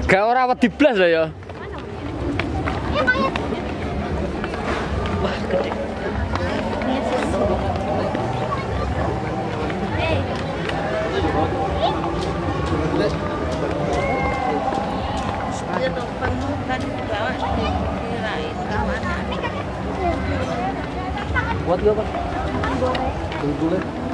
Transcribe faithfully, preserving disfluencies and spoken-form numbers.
Gak ora wedi blas lah ya. Wah, gede. Buat gak, Pak? Boleh.